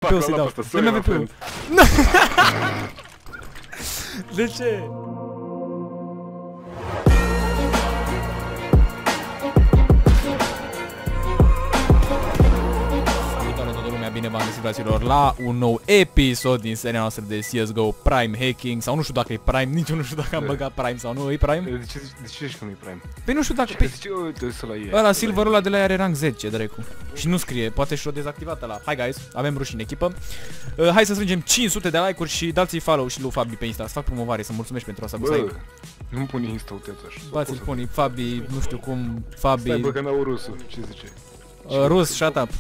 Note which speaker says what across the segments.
Speaker 1: Pe o să-i dau. Dă-mi AVP-ul. De ce? Bine v-am găsit, fraților, la un nou episod din seria noastră de CSGO Prime Hacking. Sau nu știu dacă e Prime, nici eu nu știu dacă am băgat Prime sau nu, e Prime?
Speaker 2: De ce zici că nu e Prime?
Speaker 1: Păi nu știu dacă... Ăla silverul ăla de la ea are rank 10, dracu. Și nu scrie, poate și-o dezactivat ăla. Hai guys, avem ruși în echipă. Hai să strângem 500 de like-uri și dați-i follow și lui Fabi pe Insta. Să fac promovare, să mulțumesc pentru asta.
Speaker 2: Bă, nu-mi pune Insta-ul așa.
Speaker 1: Bați-l pune, Fabi, nu știu cum, Fabi...
Speaker 2: Stai bă, că n-au rusul, ce zice?
Speaker 1: Rus, shut up.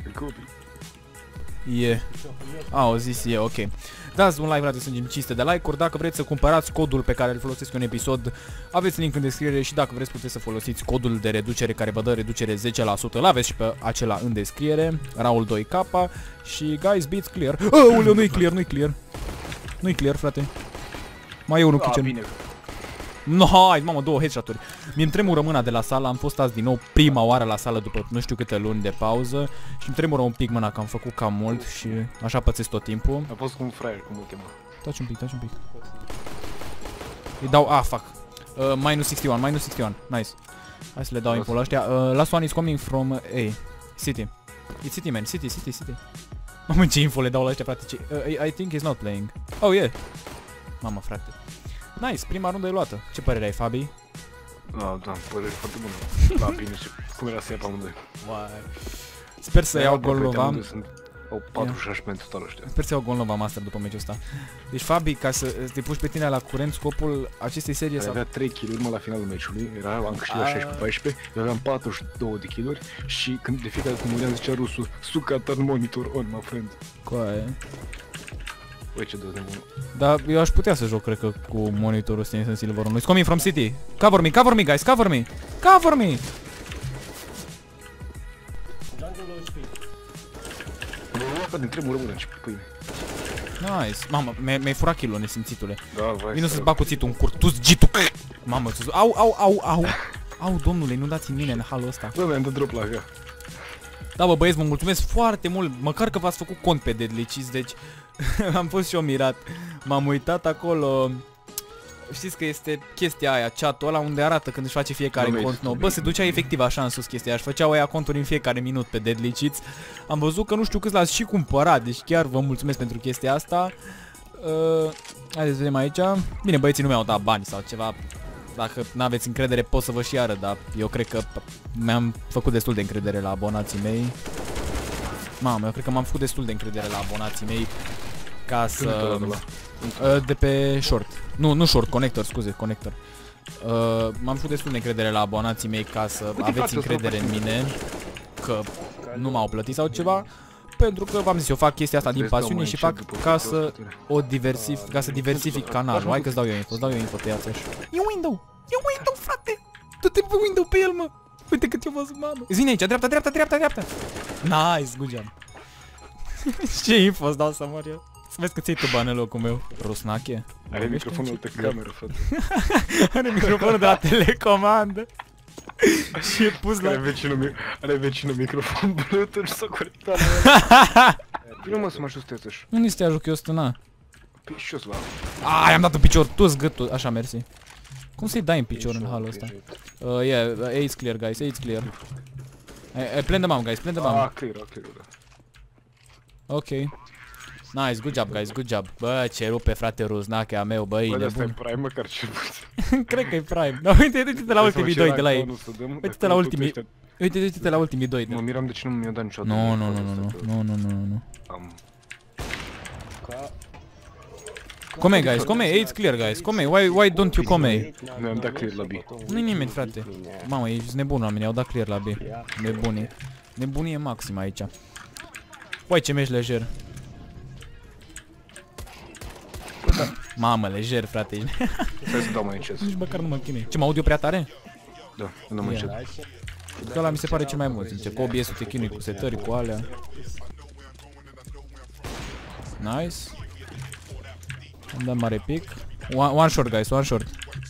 Speaker 2: E.
Speaker 1: Au zis e, ok. Dați un like, frate, să strângem 500 de like-uri. Dacă vreți să cumpărați codul pe care îl folosesc în episod, aveți link în descriere și dacă vreți puteți să folosiți codul de reducere care vă dă reducere 10%. Îl aveți și pe acela în descriere. Raul 2K și guys, beats clear. Aoleu, nu-i clear, nu-i clear. Nu-i clear, frate. Mai e unul kitchen. No, hai, mamă, două headshot-uri. Mi-mi tremură mâna de la sală, am fost azi din nou prima oară la sală după nu știu câte luni de pauză și îmi tremură un pic mâna că am făcut cam mult și așa pățesc tot timpul.
Speaker 2: A fost cu un fraier, cum îl chema.
Speaker 1: Taci un pic, taci un pic. Îi dau, fuck. Minus 61, minus 61, nice. Hai să le dau info la ăștia. Last one is coming from A. City. It's city, man, city. Mamă, ce info le dau la ăștia, frate, ce... I think he's not playing. Oh, yeah. Mamă, frate. Nice, prima rundă e luată. Ce părere ai, Fabi?
Speaker 2: Da, părere foarte bună. Da, bine și cum era să ia pe amândoi.
Speaker 1: Sper să iau gol Nova.
Speaker 2: Au 46 pentru total ăștia.
Speaker 1: Sper să iau gol Nova Master după meciul ăsta. Deci, Fabi, ca să te puși pe tine la curent, scopul acestei serii
Speaker 2: sau... avea 3 kill-uri, la finalul meciului. Am câștigat 16-14, eu aveam 42 de kill-uri și când de fiecare dată muream zicea rusul suca turn monitor on, my friend.
Speaker 1: Coaie.
Speaker 2: Băi, ce dă de bun.
Speaker 1: Dar eu aș putea să joc, cred că, cu monitorul ăsta în silver. It's coming from city. Cover me, guys, cover me! Cover me!
Speaker 2: Bă, din tremură mână, ce pâine.
Speaker 1: Nice. Mamă, mi-ai furat kill-ul, nesimțitule.
Speaker 2: Da, vai.
Speaker 1: Vino să-ți bag cuțitul în cur. Tu-ți gitu. Mamă, au, domnule, nu dați în mine în halul ăsta.
Speaker 2: Bă, mi-am dat drop la ea.
Speaker 1: Da, bă, băieți, vă mulțumesc foarte mult. Măcar că v-ați făcut cont pe Deadly Cheese, deci am fost și eu mirat. M-am uitat acolo. Știți că este chestia aia, chat-ul ăla unde arată când își face fiecare cont nou. Bă, se ducea efectiv așa în sus chestia aia. Își făceau aia conturi în fiecare minut pe Deadly Cheats. Am văzut că nu știu câți l-ați și cumpărat, deci chiar vă mulțumesc pentru chestia asta. Haideți să vedem aici. Bine, băieții nu mi-au dat bani sau ceva. Dacă n-aveți încredere pot să vă și arăt, dar eu cred că mi-am făcut destul de încredere la abonații mei. Mamă, eu cred că m-am făcut destul de încredere la abonații mei ca să... de pe short. Nu short, connector, scuze, connector. M-am făcut destul de încredere la abonații mei ca să aveți încredere în mine că nu m-au plătit sau ceva. Pentru că v-am zis, eu fac chestia asta din pasiune și fac ca să diversific canalul. Hai că-ți dau eu info, te iați așa. E window, frate! Du-te pe window pe el, mă! Uite cât eu văzut, mamă! Îți vine aici, dreapta! Nice, good job! Ce info îți dau să mor eu? Să vezi că ți-ai tu bani în locul meu. Rusnache?
Speaker 2: Are microfonul de cameră, frate.
Speaker 1: Are microfonul de la telecomandă. Și e pus la...
Speaker 2: Are vecinul microfon Bluetooth și s-a conectat. Vino mă să mă ajut stătești.
Speaker 1: Unde să te ajut eu stâna?
Speaker 2: Păi și eu să
Speaker 1: i-am dat în picior, tu-ți gâtul. Așa, mersi. Cum să-i dai în picior în halul ăsta? Yeah, A-'s clear, guys, A-'s clear. Plan them out, guys, plan them out.
Speaker 2: Clear, da.
Speaker 1: Ok. Nice, good job, guys, good job. Bă, ce rupe, frate, Ruznachea meu, bă, e nebun.
Speaker 2: Bă, ăsta e Prime, măcar ce puțin.
Speaker 1: Cred că e Prime. No, uite-te la ultimii doi de la ei. Uite-te la ultimii... Uite-te la ultimii doi.
Speaker 2: Mă miram de ce nu mi-a dat niciodată.
Speaker 1: Nu. Come, guys, come, it's clear, guys, come, why don't you come?
Speaker 2: Mi-am dat clear la B.
Speaker 1: Nu-i nimeni, frate. Mamă, ești nebun, oamenii, au dat clear la B. Nebunii. Nebunie maximă aici. Păi, ce mergi lejer. Mamă, lejer, frate.
Speaker 2: Stai să dau mai încet.
Speaker 1: Nici măcar nu mă chinui. Ce, mă audio prea tare?
Speaker 2: Da, dau mai încet.
Speaker 1: Că ăla mi se pare cel mai mult. Zice, cu OBS-ul te chinui cu setări, cu alea. Nice. Am dat mare pic. One short, guys, one short.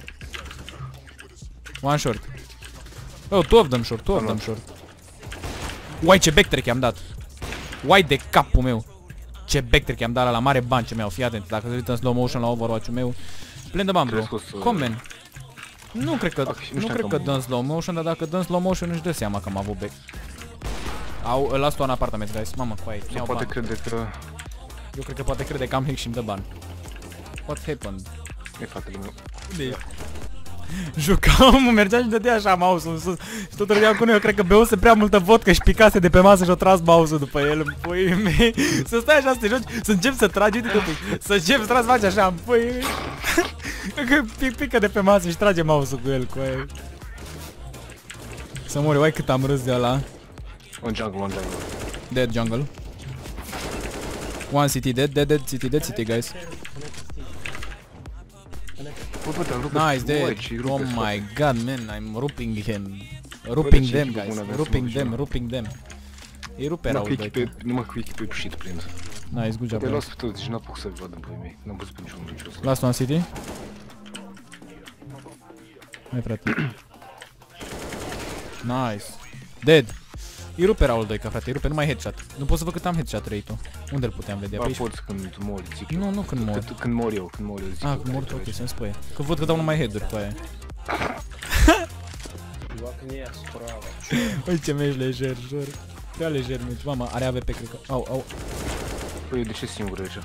Speaker 1: Oh, two of them short. Uai, ce backtrack i-am dat. Uai de capul meu. Ce backtrack i-am dat la mare bani ce mi-au, fii atent, dacă se uită în slow motion la Overwatch-ul meu. Plin de bani, bro. Comment. Nu cred că dă în slow motion, dar dacă dă în slow motion își dă seama că am avut back. Îl las tu în apartament, guys. Mamă, coaie, mi-au bani.
Speaker 2: Poate crede că...
Speaker 1: Eu cred că poate crede că am hack și îmi dă bani. What happened?
Speaker 2: E fratele meu.
Speaker 1: Unde jucam, mergea și dădea așa mouse-ul în sus. Și tot râdeam cu noi, eu cred că beuse prea multă vodcă și picase de pe masă și o tras mouse-ul după el în puii mei. Să stai așa să te joci, să începi să tragi, uite-te un pic. Să începi să faci așa în puii mei. Pică de pe masă și trage mouse-ul cu el, cu aia. Să mori, uai cât am râs de ăla.
Speaker 2: On jungle.
Speaker 1: Dead jungle. One city dead, city guys. Nice, dead. Oh my god, man, I'm rupping him. Rupping them, guys. Rupping them. Îi rupe rău, doi.
Speaker 2: Numai cu echipă e shit prins.
Speaker 1: Nice, good job.
Speaker 2: Te las pe toți și n-apuc să-i văd în puii mei. N-am văzut pe niciunul ce o să.
Speaker 1: Last one city. Hai, frate. Nice. Dead. Îi rupe Raul 2, ca frate, îi rupe numai headshot. Nu pot să văd cât am headshot rate-ul. Unde îl puteam vedea? Pe aici?
Speaker 2: Poți când mori, zic eu.
Speaker 1: Nu când mor.
Speaker 2: Când mor eu, zic eu.
Speaker 1: Când mor, ok, să-mi spui. Că văd că dau numai head-uri pe aia. Uite ce mergi lejer, jur. Prea lejer mergi, mama, are AWP, cred că. Au.
Speaker 2: Păi, de ce singur aici?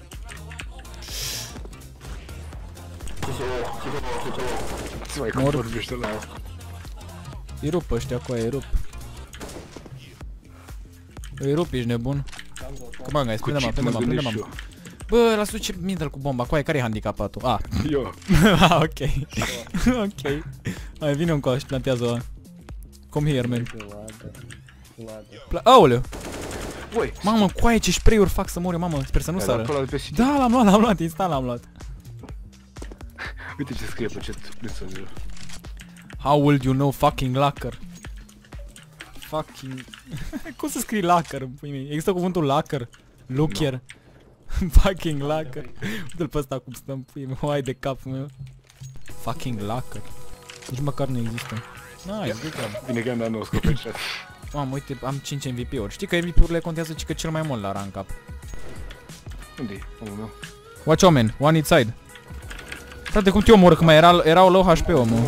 Speaker 1: Mor. Îi rup ăștia cu aia, îi rup. Îi rup, ești nebun. Come on, guys, prinde-mă. Bă, las-o ce middle cu bomba, cu aia, care-i handicapatul?
Speaker 2: Eu.
Speaker 1: Ok. Ok. Hai, vine un coaș, plantează-o. Come here, man. Aoleu! Mamă, cu aia ce spray-uri fac să mor eu, mamă, sper să nu sară. Da, l-am luat, instant l-am luat.
Speaker 2: Uite ce scrie pe chat, plânsă.
Speaker 1: How would you know fucking lacquer? Fucking... Cum să scrii lacquer în pui mei? Există cuvântul lacquer? Looker? Fucking lacquer. Uite-l pe ăsta cum stă în pui mei, hai de capul meu. Fucking lacquer. Nici măcar nu există. Nice, good job.
Speaker 2: Bine că am dat 9 pe chat.
Speaker 1: Mamă, uite, am 5 MVP-uri. Știi că MVP-urile contează că cel mai mult la rank up.
Speaker 2: Unde-i? Omul meu.
Speaker 1: Watch omen, one inside. Frate, cum te omoră că mai era low HP omul.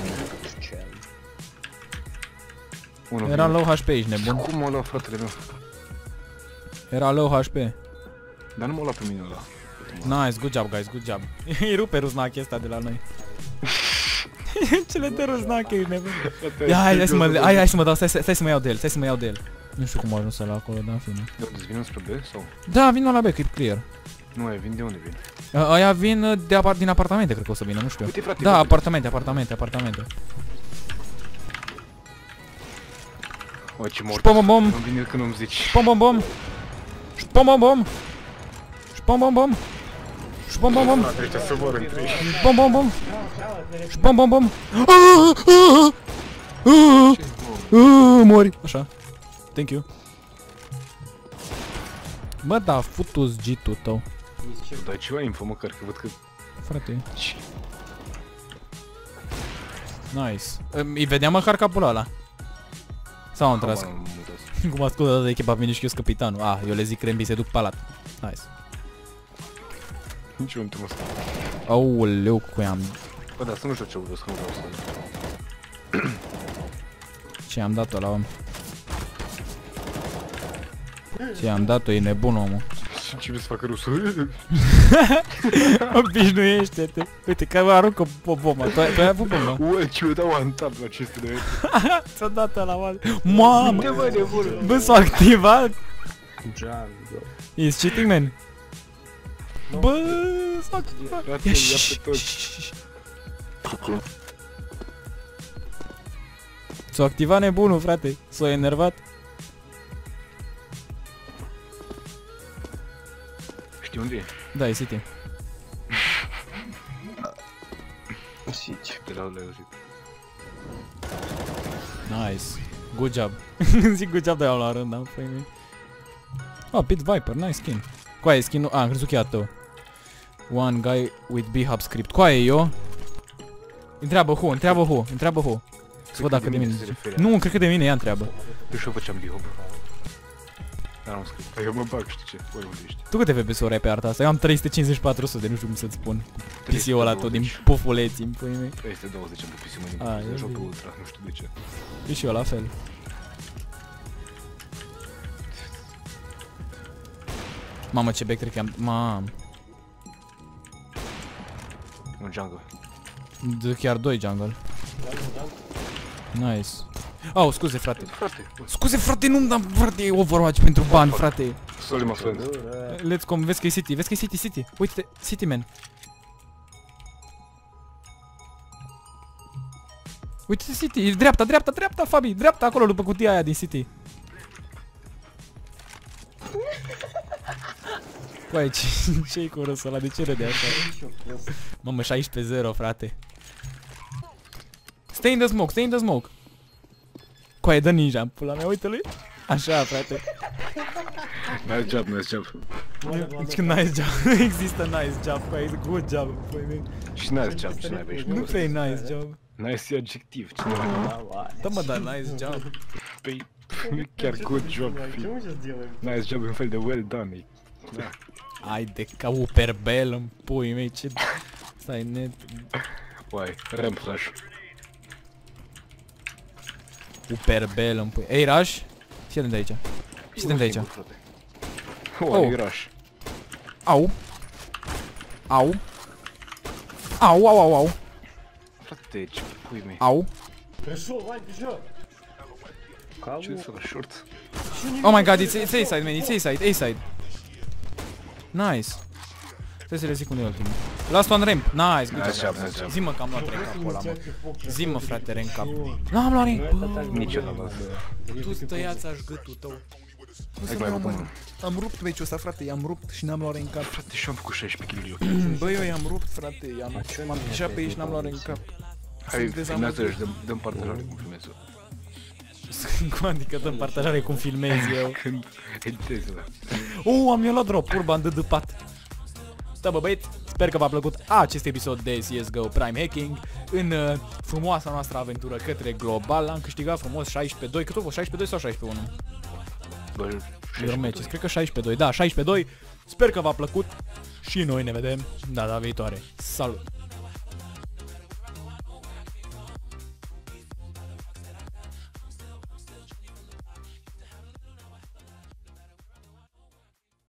Speaker 1: Era low HP, ești nebun.
Speaker 2: Cum m-a luat fratele meu?
Speaker 1: Era low HP.
Speaker 2: Dar nu m-a luat pe mine ăla.
Speaker 1: Nice, good job, guys, good job. Îi rupe Rusnache ăsta de la noi. Cele de Rusnache, ești nebun. Hai să mă dau, stai să mă iau de el, Nu știu cum a ajuns ăla acolo, dar în fine.
Speaker 2: De unde vin spre B sau?
Speaker 1: Da, vin la B, că e clear.
Speaker 2: Nu, aia vin de unde vin?
Speaker 1: Aia vin din apartamente, cred că o să vină, nu știu.
Speaker 2: Uite, frate,
Speaker 1: da, apartamente.
Speaker 2: O, ce mort.
Speaker 1: Spom-bom-bom.
Speaker 2: Nu vine când nu-mi zici.
Speaker 1: Spom-bom-bom. Spom-bom-bom. Spom-bom-bom. Spom-bom-bom.
Speaker 2: Ăștia să vor între ei.
Speaker 1: Spom-bom-bom. Spom-bom-bom. Mori. Așa. Thank you. Bă, da, futu-ți G-ul tău.
Speaker 2: Dai ceva info măcar, că văd că...
Speaker 1: Frate. Nice. Îi vedeam măcar capul ăla. Sau am tras? Cum ascultă de echipa, vine și eu capitanul. Eu le zic Rembi, se duc palat. Nice.
Speaker 2: Nici eu nu te-am asta.
Speaker 1: Aoleu, cu am.
Speaker 2: Bă, da, să nu știu ce vreau, să nu vreau să...
Speaker 1: Ce am dat-o la om? Ce am dat-o, e nebun omul.
Speaker 2: Ce vrei să facă rusul?
Speaker 1: Obișnuiește-te. Uite că aruncă o bombă. Tu ai avut bombă?
Speaker 2: Ue, ce eu dau one-tap la aceste de aici.
Speaker 1: Ți-a dat ăla, mă. Mamă! Bă, s-a activat! He's cheating, man. Bă, s-a activat.
Speaker 2: Ia pe toți.
Speaker 1: S-a activat nebunul, frate. S-a enervat.
Speaker 2: Știi unde e?
Speaker 1: Da, e City.
Speaker 2: City. De la auzit.
Speaker 1: Nice. Good job. Zic good job, dar iau la rând, da? Păi nu. Pit Viper, nice skin. Coaie, skin-ul... am crezut că e a tău. One guy with B-Hub script. Coaie, eu? Întreabă who. Să văd dacă de mine. Nu, cred că de mine ea întreabă.
Speaker 2: Eu și-o făceam B-Hub. Dar nu scrie. Eu mă bag, știi ce? Ori unde ești.
Speaker 1: Tu câte FPS-uri ai pe arta asta? Eu am 350-400, nu știu cum să-ți spun. PC-ul ăla tot din pufuleții, în puii mei.
Speaker 2: 320 am pe PC, mă,
Speaker 1: A,
Speaker 2: din
Speaker 1: e
Speaker 2: joc pe
Speaker 1: bine.
Speaker 2: ultra, nu știu de ce.
Speaker 1: E și eu la fel. Mamă, ce backtrack am... Mamă.
Speaker 2: Un jungle.
Speaker 1: De chiar 2 jungle. Nice. Au, scuze, frate.
Speaker 2: Frate,
Speaker 1: Scuze, frate, nu-mi dam, frate, Overwatch pentru bani, frate.
Speaker 2: sorry, my friend.
Speaker 1: Let's come, vezi că e City, vezi că e City, City. Uite-te, City, man. Uite-te, City, e dreapta, dreapta, dreapta, Fabi, dreapta, acolo, după cutia aia din City. Băi, ce-i cu râsul ăla, de ce râde așa? Mamă, 16-0, frate. Stay in the smoke, stay in the smoke. Coaie, dă ninja în pula mea, uite-l. Așa, frate.
Speaker 2: Nice job, nice job.
Speaker 1: Deci nice job, nu există nice job, coaie, good job.
Speaker 2: Și nice job, ce n-ai pe
Speaker 1: Nu prea e nice job.
Speaker 2: Nice e adjectiv, ce n-ai.
Speaker 1: Da, mă, da, nice job.
Speaker 2: Păi, nu chiar good job, fi. Nice job, un fel de well done. E. Da.
Speaker 1: Ai de ca uperbel în pui mei, ce... Stai net...
Speaker 2: Uai, ramp flash.
Speaker 1: Uperbel în pui... Ei, Rush? Fii atent de aici. Fii atent de aici.
Speaker 2: Uai, e rush.
Speaker 1: Au. Au. Au, au, au, au.
Speaker 2: Frate, ce pui mei.
Speaker 1: Au.
Speaker 2: Ce să la short?
Speaker 1: Oh my god, it's A-side, man, it's A-side, A-side. Nice. Trebuie să le zic unde e ultimul. Last one ramp. Nice, good
Speaker 2: Nice
Speaker 1: job.
Speaker 2: job, nice job.
Speaker 1: Zi-mă că am luat rank-up ăla, mă. Zi-mă, frate, rank-up. N-am luat rank.
Speaker 2: Nici eu n-am luat.
Speaker 1: Tu stăiați-aș gâtul tău.
Speaker 2: Hai mai bun.
Speaker 1: Am rupt meciul ăsta, frate, i-am rupt și n-am luat rank-up.
Speaker 2: Frate, și-am făcut 16 kill-uri.
Speaker 1: Bă, eu i-am rupt, frate, m-am pișat pe ei și n-am luat rank-up.
Speaker 2: Hai, filmează și dăm partajare cum filmezi-o.
Speaker 1: Cum adică dăm partajare cum filmez eu?
Speaker 2: Când editezi ăla.
Speaker 1: Am luat drop, Urban de dăpat. Da, bă, băieți, sper că v-a plăcut acest episod de CSGO Prime Hacking în frumoasa noastră aventură către global. Am câștigat frumos 16-2, cât a fost? 16-2 sau 16-1?
Speaker 2: Bă,
Speaker 1: Your matches, cred că 16-2, da, 16-2. Sper că v-a plăcut și noi ne vedem data viitoare. Salut!